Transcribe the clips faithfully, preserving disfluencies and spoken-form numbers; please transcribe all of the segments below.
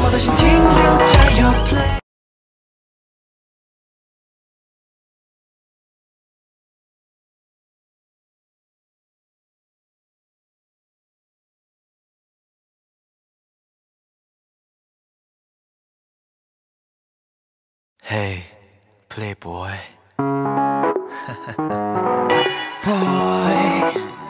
我的心停留在 Your Play。 Hey, Playboy. Boy.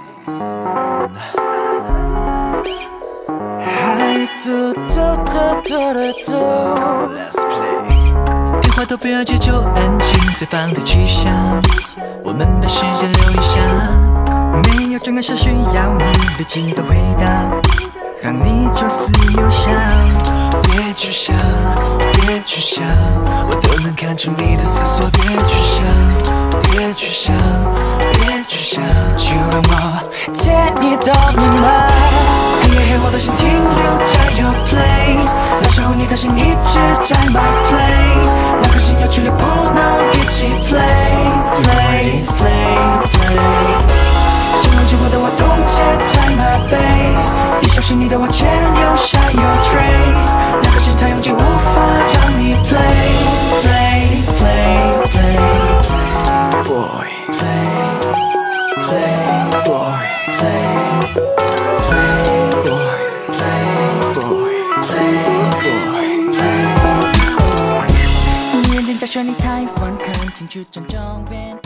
Hi, do do do do do. Let's play. 电话都不要接，就安静，随放的去想。我们把时间留一下。 没有重要事需要你立即的回答，让你左思右想。 别去想，别去想，我都能看出你的思索。别去想，别去想，别去想，就让我借你的密码。黑夜黑，我的心停留在 Your Place。那时候你的心一直在 My Place。两颗心有距离，不能一起 play play play play。想忘记我的我冻结在 My base。一小心你的我却留下 Your trace。两颗心太拥挤，无法让你 play play play play boy play play boy play play boy play boy play boy play。你眼睛假设你太晚看清楚真正变。